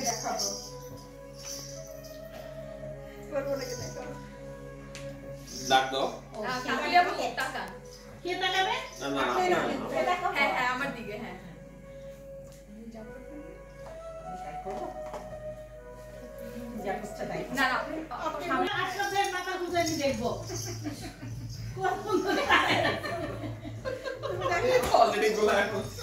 দেখাবো করবো নাকি দেখাবো ডাক দাও কাকলি আপু টাকা কে তাকাবে না না হ্যাঁ হ্যাঁ আমার দিকে হ্যাঁ না না আপনি সামনে আসলে মাথা গুজানি দেখবো কোন কোন করে অলরেডি গোলা